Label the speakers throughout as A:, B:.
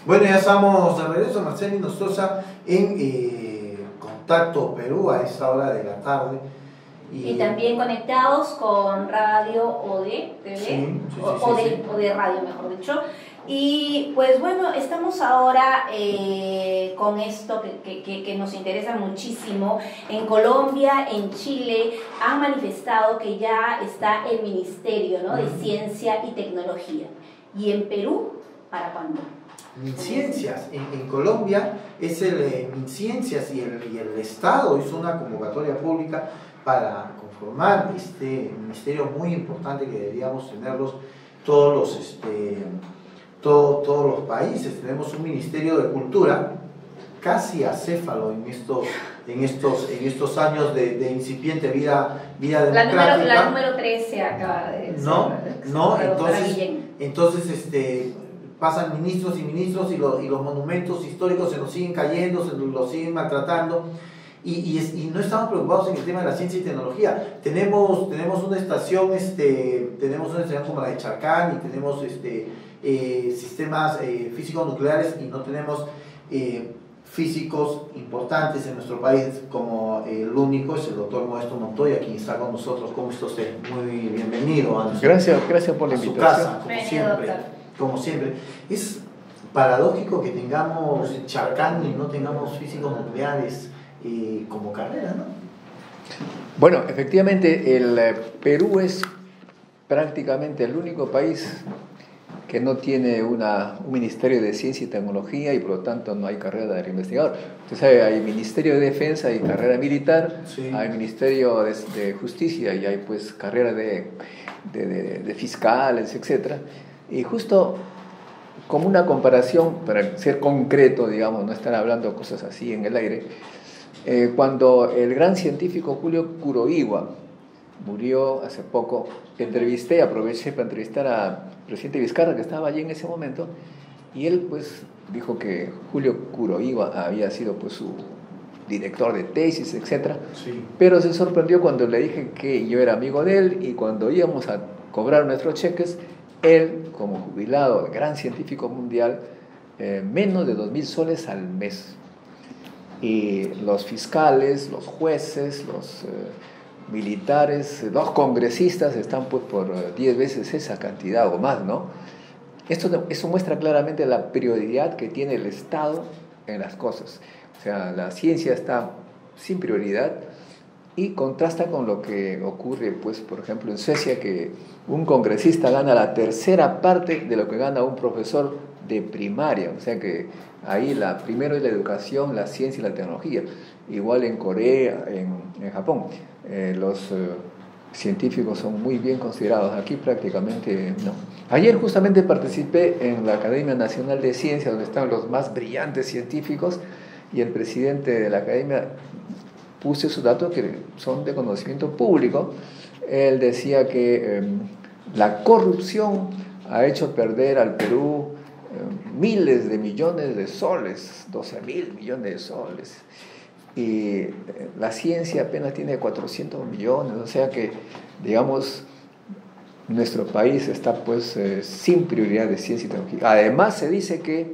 A: Bueno, ya estamos de regreso, Marcelino Sosa, en Contacto Perú a esta hora de la tarde.
B: Y también conectados con Radio ODE TV, ODE Radio, mejor dicho. Y pues bueno, estamos ahora con esto que nos interesa muchísimo. En Colombia, en Chile, han manifestado que ya está el Ministerio, ¿no?, de Ciencia y Tecnología. ¿Y en Perú, para cuándo?
A: MinCiencias, en Colombia es el MinCiencias y el Estado hizo una convocatoria pública para conformar este ministerio muy importante que deberíamos tenerlos todos los países. Tenemos un Ministerio de Cultura casi acéfalo en estos años de incipiente vida democrática.
B: La número 13 acaba de ser.
A: Entonces pasan ministros y ministros y los monumentos históricos se nos siguen cayendo, se nos siguen maltratando y no estamos preocupados en el tema de la ciencia y tecnología. Tenemos una estación como la de Charcán y tenemos sistemas físico-nucleares y no tenemos físicos importantes en nuestro país, como el único es el doctor Modesto Montoya, quien está con nosotros. ¿Cómo está usted? Muy bienvenido
C: gracias por la invitación.
A: Su casa, como siempre. Es paradójico que tengamos Charcán y no tengamos físicos nucleares como carrera, ¿no?
C: Bueno, efectivamente el Perú es prácticamente el único país que no tiene un Ministerio de Ciencia y Tecnología y por lo tanto no hay carrera de investigador. Usted sabe, hay Ministerio de Defensa y carrera militar, sí. Hay Ministerio de Justicia y hay pues carrera de fiscales, etc. Y justo como una comparación, para ser concreto, digamos, no estar hablando cosas así en el aire, cuando el gran científico Julio Kuroiwa murió hace poco, aproveché para entrevistar al presidente Vizcarra, que estaba allí en ese momento, y él pues dijo que Julio Kuroiwa había sido pues su director de tesis, etc.
A: Sí.
C: Pero se sorprendió cuando le dije que yo era amigo de él y cuando íbamos a cobrar nuestros cheques, él, como jubilado, gran científico mundial, menos de 2.000 soles al mes. Y los fiscales, los jueces, los militares, los congresistas están pues por 10 veces esa cantidad o más, ¿no? Eso muestra claramente la prioridad que tiene el Estado en las cosas. O sea, la ciencia está sin prioridad y contrasta con lo que ocurre, pues, por ejemplo, en Suecia, que un congresista gana la tercera parte de lo que gana un profesor de primaria. O sea que ahí primero es la educación, la ciencia y la tecnología. Igual en Corea, en Japón, los científicos son muy bien considerados. Aquí prácticamente no. Ayer justamente participé en la Academia Nacional de Ciencias, donde están los más brillantes científicos, y el presidente de la academia puse sus datos que son de conocimiento público. Él decía que la corrupción ha hecho perder al Perú miles de millones de soles, 12.000 millones de soles, y la ciencia apenas tiene 400 millones, o sea que, digamos, nuestro país está pues sin prioridad de ciencia y tecnología. Además se dice que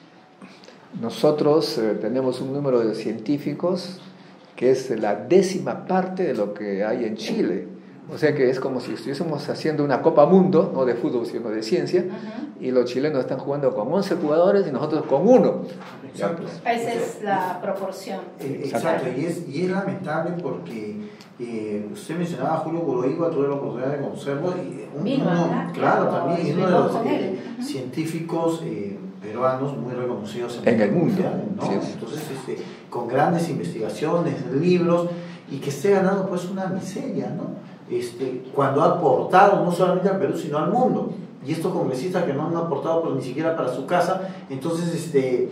C: nosotros tenemos un número de científicos que es la 10ª parte de lo que hay en Chile. O sea que es como si estuviésemos haciendo una Copa Mundo, no de fútbol, sino de ciencia, y los chilenos están jugando con 11 jugadores y nosotros con 1.
A: Exacto.
B: Esa es la proporción.
A: Exacto, y es lamentable porque usted mencionaba a Julio Kuroiwa, tuve la oportunidad de conocerlo, y también uno de los científicos peruanos muy reconocidos
C: en el mundo,
A: ¿no?
C: Sí.
A: Entonces, con grandes investigaciones, libros, y que esté ganando pues una miseria, ¿no? Cuando ha aportado no solamente al Perú, sino al mundo. Y estos congresistas que no han aportado pues, ni siquiera para su casa, entonces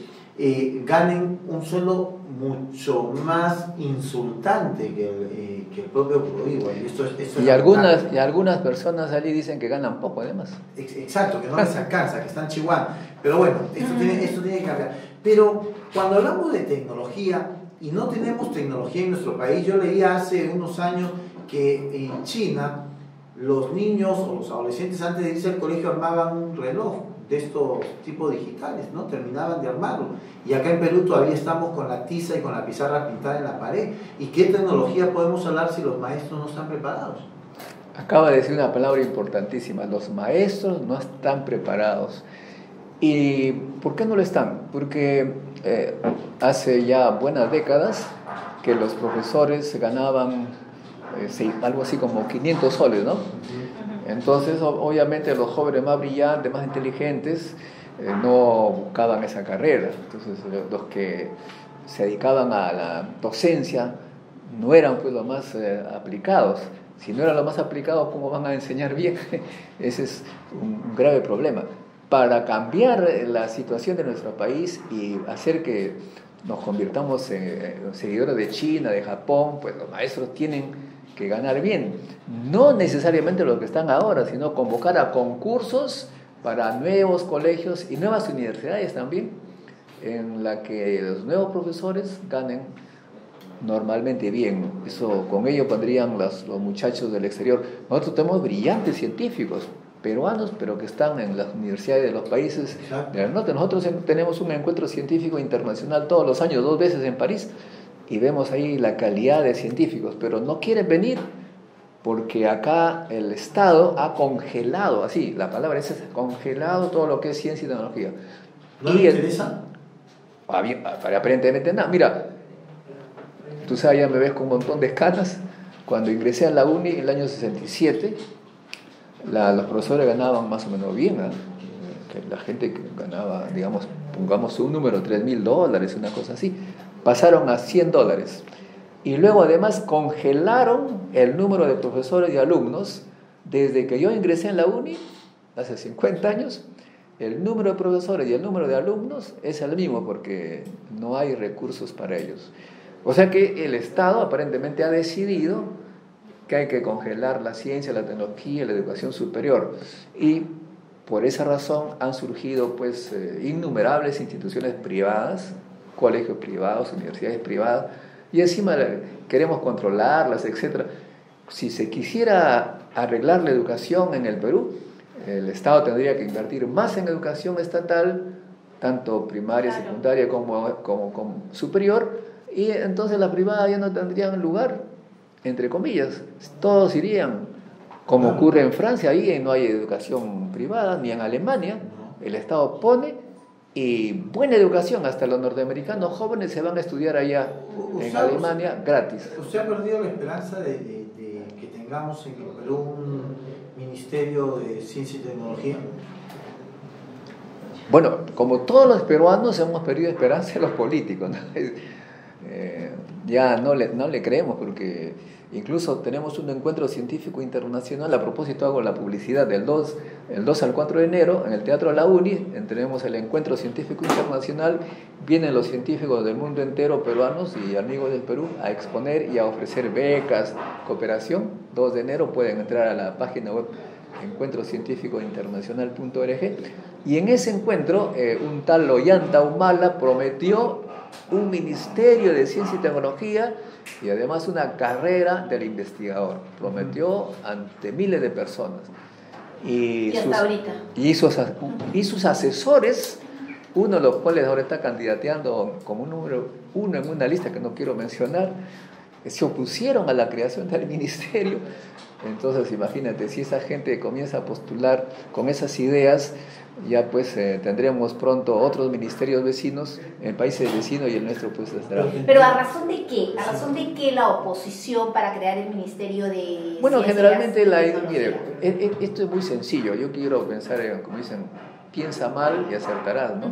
A: ganen un sueldo mucho más insultante que el propio Kuroiwa.
C: Y algunas personas allí dicen que ganan poco, además.
A: Exacto, que no les alcanza, que están chihuahua. Pero bueno, esto tiene que cambiar. Pero cuando hablamos de tecnología, y no tenemos tecnología en nuestro país, yo leía hace unos años que en China los niños o los adolescentes antes de irse al colegio armaban un reloj de estos tipos digitales, ¿no? Terminaban de armarlo. Y acá en Perú todavía estamos con la tiza y con la pizarra pintada en la pared. ¿Y qué tecnología podemos hablar si los maestros no están preparados?
C: Acaba de decir una palabra importantísima, los maestros no están preparados. ¿Y por qué no lo están? Porque hace ya buenas décadas que los profesores ganaban algo así como 500 soles, ¿no? Entonces, obviamente, los jóvenes más brillantes, más inteligentes, no buscaban esa carrera. Entonces, los que se dedicaban a la docencia no eran pues los más aplicados. Si no eran los más aplicados, ¿cómo van a enseñar bien? Ese es un grave problema. Para cambiar la situación de nuestro país y hacer que nos convirtamos en seguidores de China, de Japón, pues los maestros tienen que ganar bien. No necesariamente los que están ahora, sino convocar a concursos para nuevos colegios y nuevas universidades también, en la que los nuevos profesores ganen normalmente bien. Con ello pondrían los muchachos del exterior. Nosotros tenemos brillantes científicos peruanos, pero que están en las universidades de los países del norte. Nosotros tenemos un encuentro científico internacional todos los años, 2 veces en París, y vemos ahí la calidad de científicos, pero no quieren venir porque acá el Estado ha congelado, así, la palabra es congelado todo lo que es ciencia y tecnología.
A: ¿No le interesa?
C: Aparentemente nada. Mira, tú sabes, ya me ves con un montón de escalas. Cuando ingresé a la uni en el año 67, los profesores ganaban más o menos bien, ¿eh? La gente que ganaba, digamos, pongamos un número, $3,000, una cosa así, pasaron a $100. Y luego además congelaron el número de profesores y alumnos. Desde que yo ingresé en la uni, hace 50 años, el número de profesores y el número de alumnos es el mismo porque no hay recursos para ellos. O sea que el Estado aparentemente ha decidido que hay que congelar la ciencia, la tecnología, la educación superior. Y por esa razón han surgido pues innumerables instituciones privadas, colegios privados, universidades privadas, y encima queremos controlarlas, etc. Si se quisiera arreglar la educación en el Perú, el Estado tendría que invertir más en educación estatal, tanto primaria, secundaria como superior, y entonces las privadas ya no tendrían lugar, entre comillas. Todos irían, como ocurre en Francia, ahí no hay educación privada, ni en Alemania. El Estado pone, y buena educación, hasta los norteamericanos jóvenes se van a estudiar allá en Alemania gratis.
A: ¿Usted ha perdido la esperanza de que tengamos en el Perú un ministerio de ciencia y tecnología?
C: Bueno, como todos los peruanos hemos perdido esperanza en los políticos, ¿no? Ya no le creemos, porque incluso tenemos un encuentro científico internacional. A propósito, hago la publicidad el 2 al 4 de enero en el Teatro La Uni. Tenemos el encuentro científico internacional. Vienen los científicos del mundo entero, peruanos y amigos del Perú, a exponer y a ofrecer becas, cooperación. 2 de enero pueden entrar a la página web encuentrocientificointernacional.org, y en ese encuentro un tal Ollanta Humala prometió un ministerio de ciencia y tecnología y además una carrera del investigador. Prometió ante miles de personas. Y
B: hasta ahorita.
C: Y sus asesores, uno de los cuales ahora está candidateando como número 1 en una lista que no quiero mencionar, se opusieron a la creación del ministerio. Entonces imagínate, si esa gente comienza a postular con esas ideas, ya pues tendremos pronto otros ministerios vecinos en países vecinos, y el nuestro pues estará.
B: Pero ¿a razón de qué? ¿A razón de qué la oposición para crear el ministerio de
C: Bueno, generalmente
B: mire,
C: esto es muy sencillo. Yo quiero pensar, como dicen, piensa mal y acertarás, ¿no?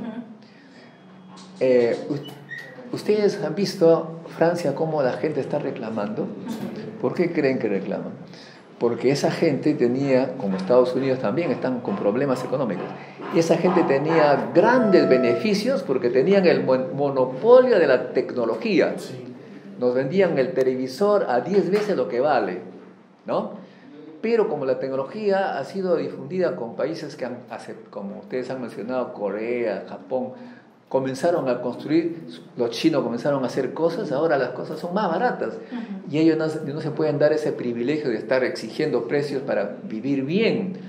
C: Ustedes han visto Francia cómo la gente está reclamando. ¿Por qué creen que reclaman? Porque esa gente tenía, como Estados Unidos también, están con problemas económicos. Y esa gente tenía grandes beneficios porque tenían el monopolio de la tecnología. Nos vendían el televisor a 10 veces lo que vale, ¿no? Pero como la tecnología ha sido difundida con países que como ustedes han mencionado, Corea, Japón, comenzaron a construir, los chinos comenzaron a hacer cosas, ahora las cosas son más baratas. Y ellos no se pueden dar ese privilegio de estar exigiendo precios para vivir bien.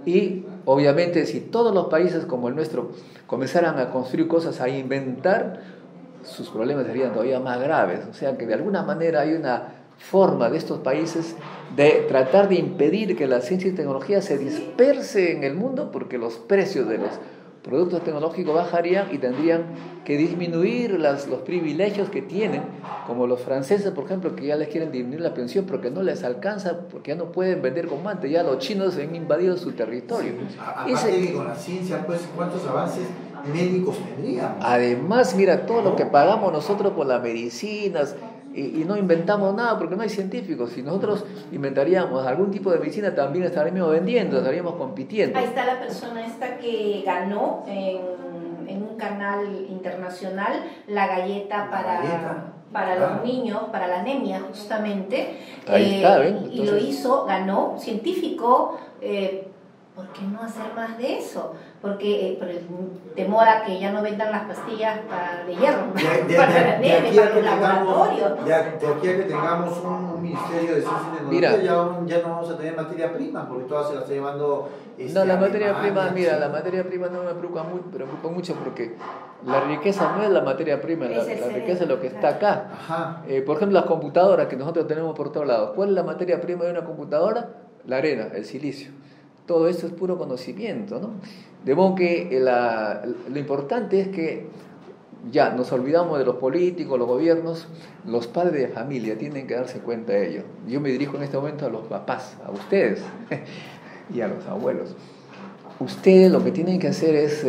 C: Y obviamente si todos los países como el nuestro comenzaran a construir cosas, a inventar, sus problemas serían todavía más graves. O sea que de alguna manera hay una forma de estos países de tratar de impedir que la ciencia y tecnología se disperse en el mundo, porque los precios de los productos tecnológicos bajarían y tendrían que disminuir los privilegios que tienen, como los franceses, por ejemplo, que ya les quieren disminuir la pensión porque no les alcanza, porque ya no pueden vender como antes, ya los chinos han invadido su territorio.
A: Sí, aparte que con la ciencia, pues, ¿cuántos avances médicos tendríamos?
C: Además, mira, todo lo que pagamos nosotros por las medicinas, y no inventamos nada porque no hay científicos. Si nosotros inventaríamos algún tipo de medicina, también estaríamos vendiendo, estaríamos compitiendo.
B: Ahí está la persona esta que ganó en un canal internacional la galleta para los niños, para la anemia justamente.
C: Ahí está, ¿ven? Entonces,
B: y lo hizo, ganó, científico. ¿Por qué no hacer más de eso? Porque por el temor a que ya no vendan las pastillas de hierro, para la nieve, para los laboratorios.
A: De aquí a que tengamos un ministerio de ciencia y tecnología, ya no vamos a tener materia prima, porque todas se las está llevando.
C: No, la materia prima, mira, la materia prima no me preocupa mucho porque la riqueza no es la materia prima, la riqueza es lo que está acá. Por ejemplo, las computadoras que nosotros tenemos por todos lados. ¿Cuál es la materia prima de una computadora? La arena, el silicio. Todo esto es puro conocimiento, ¿no? De modo que lo importante es que ya nos olvidamos de los políticos, los gobiernos, los padres de familia tienen que darse cuenta de ello. Yo me dirijo en este momento a los papás, a ustedes y a los abuelos. Ustedes lo que tienen que hacer es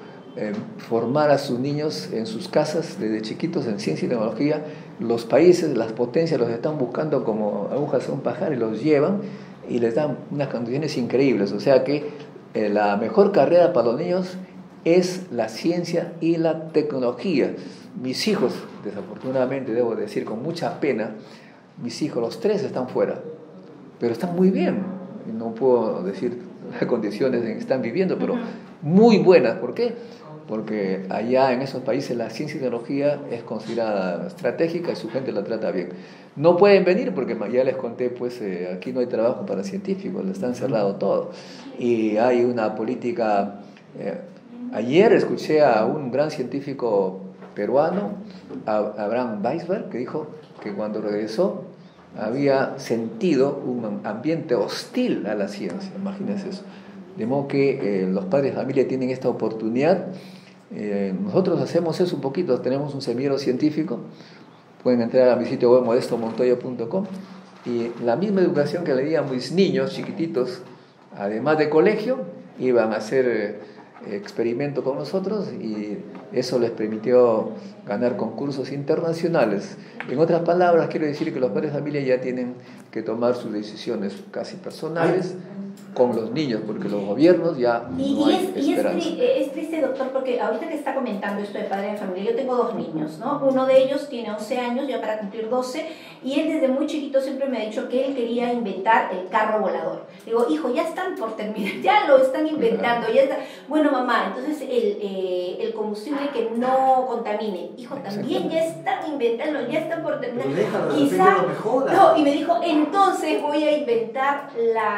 C: formar a sus niños en sus casas desde chiquitos en ciencia y tecnología. Los países, las potencias los están buscando como agujas a un pajar y los llevan y les dan unas condiciones increíbles. O sea que la mejor carrera para los niños es la ciencia y la tecnología. Mis hijos, desafortunadamente, debo decir con mucha pena, mis hijos, los tres están fuera, pero están muy bien. No puedo decir las condiciones en que están viviendo, pero muy buenas. ¿Por qué? Porque allá en esos países la ciencia y tecnología es considerada estratégica y su gente la trata bien. No pueden venir porque ya les conté, pues aquí no hay trabajo para científicos, les están cerrado todo. Y hay una política... ayer escuché a un gran científico peruano, Abraham Weisberg, que dijo que cuando regresó había sentido un ambiente hostil a la ciencia. Imagínense eso. De modo que los padres de familia tienen esta oportunidad. Nosotros hacemos eso un poquito, tenemos un semillero científico, pueden entrar a mi sitio web modestomontoya.com, y la misma educación que le di a mis niños chiquititos, además de colegio, iban a hacer experimento con nosotros, y eso les permitió ganar concursos internacionales. En otras palabras, quiero decir que los padres de familia ya tienen que tomar sus decisiones casi personales con los niños, porque los gobiernos ya no hay esperanza.
B: Es triste, doctor, porque ahorita que está comentando esto de padre de familia, yo tengo dos niños, ¿no? Uno de ellos tiene 11 años, ya para cumplir 12, y él desde muy chiquito siempre me ha dicho que él quería inventar el carro volador. Digo, hijo, ya están por terminar, ya lo están inventando, ya está. Bueno, mamá, entonces el combustible que no contamine, hijo, también ya están inventando, ya están por terminar. Quizá, no, y me dijo, entonces voy a inventar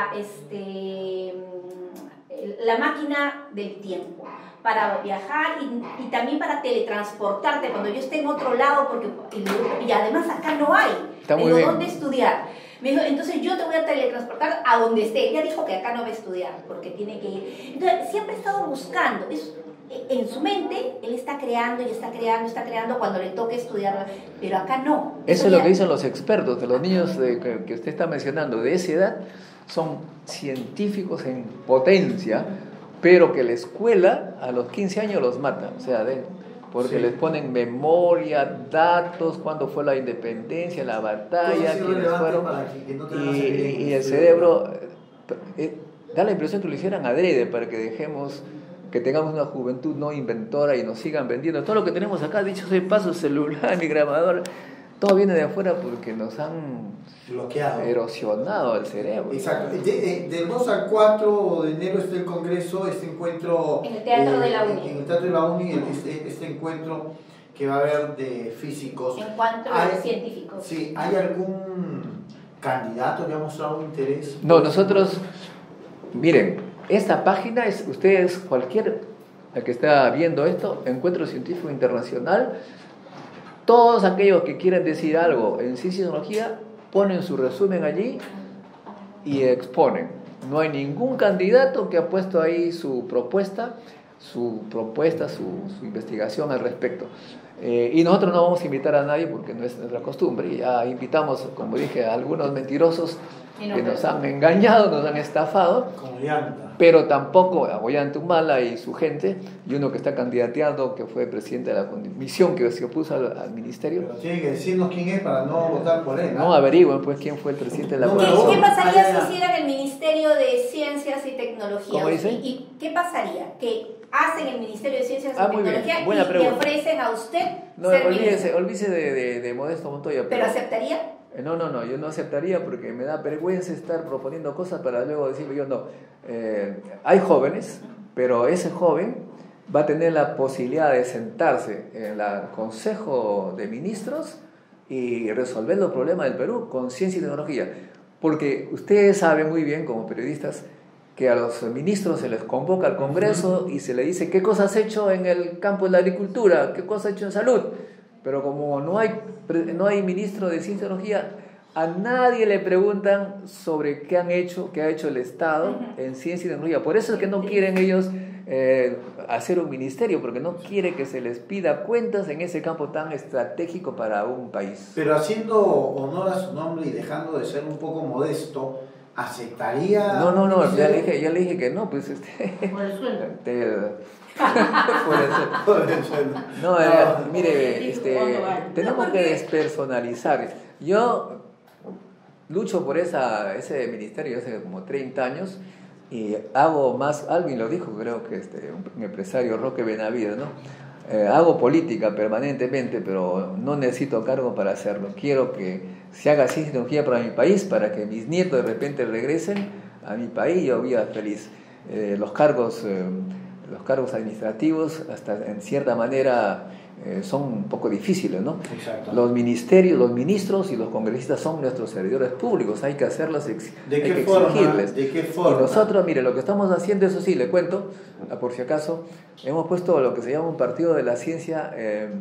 B: la máquina del tiempo para viajar y también para teletransportarte cuando yo esté en otro lado, porque y además acá no hay. Digo, ¿dónde estudiar? Me dijo, entonces yo te voy a teletransportar a donde esté. Ella dijo que acá no va a estudiar porque tiene que ir. Entonces siempre he estado buscando. En su mente él está creando y está creando cuando le toque estudiar, pero acá no.
C: Eso es lo que dicen los expertos, de los niños que usted está mencionando de esa edad, son científicos en potencia, pero que la escuela a los 15 años los mata, o sea, porque les ponen memoria, datos, cuándo fue la independencia, la batalla, quiénes fueron, y el cerebro da la impresión que lo hicieran adrede para que dejemos, que tengamos una juventud no inventora y nos sigan vendiendo. Todo lo que tenemos acá, dicho sea de paso, celular, mi grabador, todo viene de afuera porque nos han
A: bloqueado,
C: erosionado el cerebro.
A: Exacto. Del 2 al 4 de enero está el congreso, este encuentro
B: en el Teatro de la Uni.
A: En el Teatro de la Uni, este encuentro que va a haber de físicos.
B: Encuentro de científicos.
A: Sí, ¿hay algún candidato que ha mostrado interés?
C: No, nosotros, miren, esta página es, ustedes, cualquier que está viendo esto, Encuentro Científico Internacional, todos aquellos que quieren decir algo en ciencia y tecnología, ponen su resumen allí y exponen. No hay ningún candidato que ha puesto ahí su propuesta, su investigación al respecto. Y nosotros no vamos a invitar a nadie porque no es nuestra costumbre. Ya invitamos, como dije, a algunos mentirosos que nos han engañado, nos han estafado.
A: Como Llanta.
C: Pero tampoco a Ollanta y su gente, y uno que está candidateando, que fue presidente de la comisión que se opuso al ministerio.
A: Pero tiene que decirnos quién es para no votar por él.
C: No averigüen pues quién fue el presidente de la
B: comisión. ¿Qué pasaría si hicieran el Ministerio de Ciencias y Tecnología?
C: ¿Cómo dice?
B: ¿Y qué pasaría? ¿Que hacen el Ministerio de Ciencias y
C: y
B: Tecnología le ofrecen a usted ser ministro?
C: Olvídese de Modesto Montoya.
B: ¿Pero aceptaría?
C: No, yo no aceptaría porque me da vergüenza estar proponiendo cosas para luego decirle yo no. Hay jóvenes, pero ese joven va a tener la posibilidad de sentarse en el Consejo de Ministros y resolver los problemas del Perú con ciencia y tecnología. Porque ustedes saben muy bien, como periodistas, que a los ministros se les convoca al Congreso y se les dice qué cosas has hecho en el campo de la agricultura, qué cosas has hecho en salud. Pero como no hay ministro de ciencia y tecnología, a nadie le preguntan sobre qué ha hecho el Estado en ciencia y tecnología. Por eso es que no quieren ellos hacer un ministerio, porque no quiere que se les pida cuentas en ese campo tan estratégico para un país.
A: Pero haciendo honor a su nombre y dejando de ser un poco modesto, ¿aceptaría?
C: No, ya le dije que no, pues
B: por el sueldo.
C: No, mire, tenemos que despersonalizar. Yo lucho por ese ministerio hace como 30 años y hago más, alguien lo dijo, creo que un empresario, Roque Benavides, ¿no? Hago política permanentemente, pero no necesito cargo para hacerlo. Quiero que se haga ciencia y tecnología para mi país, para que mis nietos de repente regresen a mi país y yo viva feliz. Los cargos administrativos, hasta en cierta manera, son un poco difíciles, ¿no?
A: Exacto.
C: Los ministerios, los ministros y los congresistas son nuestros servidores públicos, hay que hacerlos,
A: ¿De qué forma?
C: Y nosotros, mire, lo que estamos haciendo, eso sí, le cuento, por si acaso, hemos puesto lo que se llama un partido de la ciencia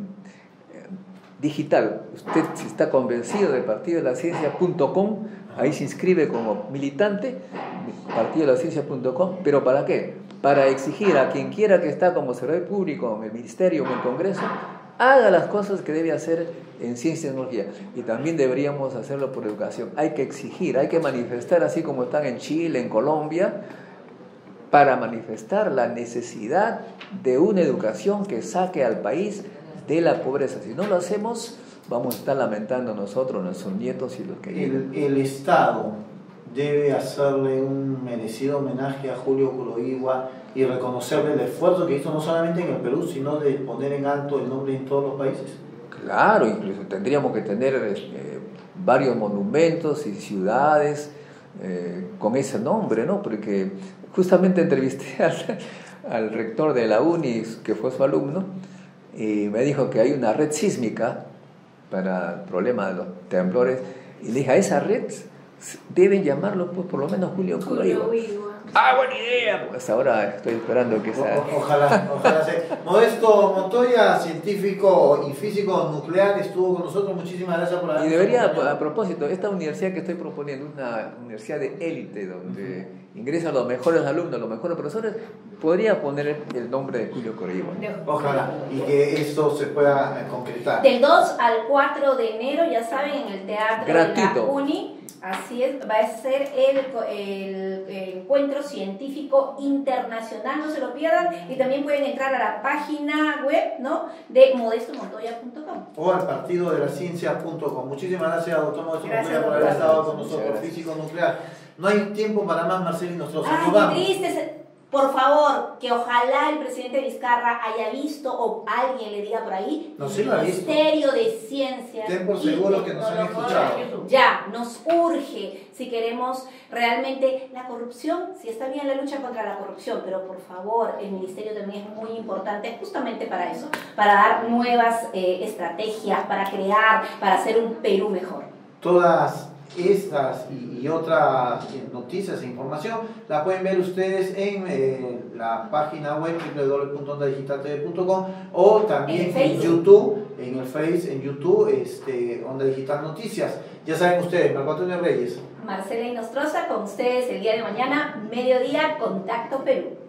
C: digital. Usted, si está convencido del partido de la ciencia.com, ahí se inscribe como militante, partido de la ciencia.com, pero ¿para qué? Para exigir a quien quiera que está como servidor público en el ministerio o en el Congreso, haga las cosas que debe hacer en ciencia y tecnología. Y también deberíamos hacerlo por educación. Hay que exigir, hay que manifestar, así como están en Chile, en Colombia, para manifestar la necesidad de una educación que saque al país de la pobreza. Si no lo hacemos, vamos a estar lamentando nosotros, nuestros nietos y los que vienen.
A: El Estado debe hacerle un merecido homenaje a Julio Kuroigwa y reconocerle el esfuerzo que hizo no solamente en el Perú, sino de poner en alto el nombre en todos los países.
C: Claro, incluso tendríamos que tener varios monumentos y ciudades con ese nombre, ¿no? Porque justamente entrevisté al rector de la UNI, que fue su alumno, y me dijo que hay una red sísmica para el problema de los temblores, y le dije, a esa red deben llamarlo pues por lo menos Julio Kuroigwa. ¡Ah, buena idea! Pues ahora estoy esperando que sea.
A: Ojalá sea. Modesto Montoya, científico y físico nuclear, estuvo con nosotros. Muchísimas gracias por haber.
C: Y debería, a propósito, esta universidad que estoy proponiendo, una universidad de élite, donde ingresan los mejores alumnos, los mejores profesores, podría poner el nombre de Julio Kuroigwa.
A: Ojalá, y que esto se pueda concretar.
B: Del 2 al 4 de enero, ya saben, en el Teatro
C: Gratuito.
B: de la UNI. Así es, va a ser el encuentro científico internacional, no se lo pierdan, y también pueden entrar a la página web, ¿no?, de modestomontoya.com
A: o al partido de la ciencia.com. Muchísimas gracias, doctor Modesto Montoya, por haber
B: doctor.
A: estado con nosotros, físico nuclear. No hay tiempo para más, Marcelo, y nosotros nos vamos.
B: Qué triste. Por favor, que ojalá el presidente Vizcarra haya visto, o alguien le diga por ahí,
A: No, sí lo ha visto.
B: Ministerio de Ciencias.
A: Ten por seguro que nos han escuchado.
B: Ya, nos urge, si queremos realmente la corrupción, si está bien la lucha contra la corrupción, pero por favor, el ministerio también es muy importante justamente para eso, para dar nuevas estrategias, para crear, para hacer un Perú mejor.
A: Todas estas y otras noticias e información la pueden ver ustedes en la página web www.ondadigitaltv.com o también en YouTube, en el Face, en YouTube, Onda Digital Noticias. Ya saben ustedes, Marco Antonio Reyes,
B: Marcela Inostroza, con ustedes el día de mañana, mediodía, Contacto Perú.